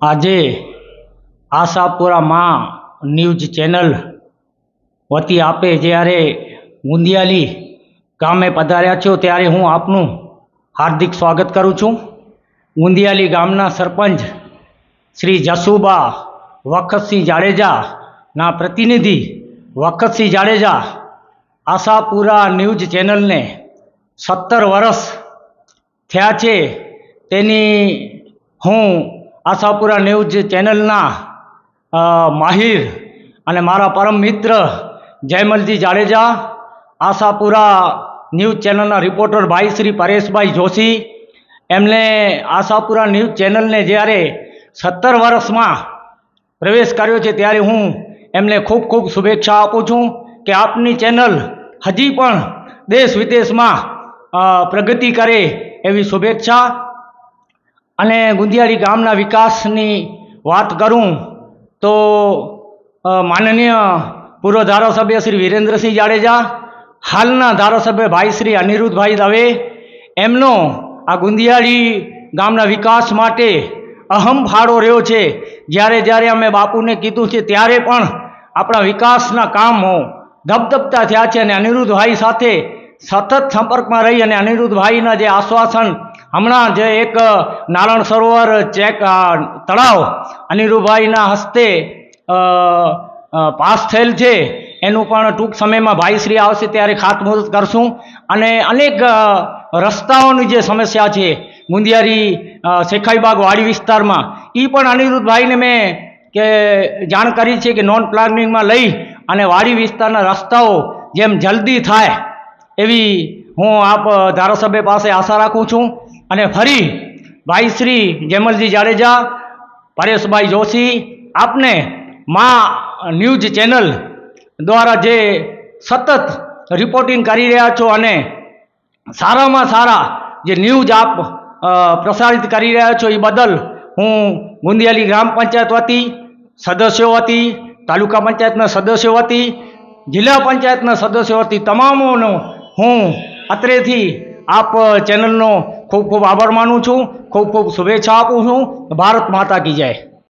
આજે આશાપુરા માં news channel વતી આપે જ્યારે મુંદિયાલી ગામે પધાર્યા છો ત્યારે હું આપનું હાર્દિક સ્વાગત કરું છું। મુંદિયાલી ગામના સરપંચ શ્રી જસુબા વખતસિંહ જાડેજાના પ્રતિનિધિ વખતસિંહ જાડેજા આશાપુરા ન્યૂઝ ચેનલને 17 વર્ષ થયા છે। તેની હું આશાપુરા ન્યૂઝ ચેનલના માહિર અને મારા પરમ મિત્ર જયમલજી જાડેજા, આશાપુરા ન્યૂઝ ચેનલના રિપોર્ટર ભાઈ શ્રી પરેશભાઈ જોશી, એમને આશાપુરા ન્યૂઝ ચેનલને જ્યારે 17 વર્ષમાં પ્રવેશ કર્યો છે ત્યારે હું એમને ખૂબ ખૂબ શુભેચ્છા આપું છું કે આપની ચેનલ હજી પણ દેશ વિદેશમાં પ્રગતિ કરે એવી શુભેચ્છા। અને ગુંદિયાળી ગામના વિકાસની વાત કરું તો માનનીય પૂર્વ ધારાસભ્ય શ્રી વિરેન્દ્રસિંહ જાડેજા, હાલના ધારાસભ્ય ભાઈ શ્રી અનિરુદ્ધભાઈ દવે, એમનો આ ગુંદિયાળી ગામના વિકાસ માટે અહમ ફાળો રહ્યો છે। જ્યારે જ્યારે અમે બાપુને કીધું છે ત્યારે પણ આપણા વિકાસના કામો ધબધબતા થયા છે અને અનિરુદ્ધભાઈ સાથે સતત સંપર્કમાં રહી અને અનિરુદ્ધભાઈના જે આશ્વાસન, હમણાં જે એક નારાયણ સરોવર તળાવ અનિરુદ્ધભાઈના હસ્તે પાસ થયેલ છે, એનું પણ ટૂંક સમયમાં ભાઈશ્રી આવશે ત્યારે ખાતમુહૂર્ત કરશું। અને અનેક રસ્તાઓની જે સમસ્યા છે મુંદિયારી શેખાઈબાગ વાડી વિસ્તારમાં, એ પણ અનિરુદ્ધભાઈને મેં જાણ કરી છે કે નોન પ્લાનિંગમાં લઈ અને વાડી વિસ્તારના રસ્તાઓ જેમ જલ્દી થાય એવી હું આપ ધારાસભ્ય પાસે આશા રાખું છું। અને ફરી ભાઈ શ્રી જયમલજી જાડેજા, પરેશભાઈ જોશી, આપને માં ન્યૂઝ ચેનલ દ્વારા જે સતત રિપોર્ટિંગ કરી રહ્યા છો અને સારામાં સારા જે ન્યૂઝ આપ પ્રસારિત કરી રહ્યા છો એ બદલ હું ગુંદિયાળી ગ્રામ પંચાયત વતી, સદસ્યો વતી, તાલુકા પંચાયતના સદસ્યો વતી, જિલ્લા પંચાયતના સદસ્યો વતી તમામોનો હું અત્રેથી આપ ચેનલનો ખૂબ ખૂબ આભાર માનું છું, ખૂબ ખૂબ શુભેચ્છા આપું છું। ભારત માતા કી જય।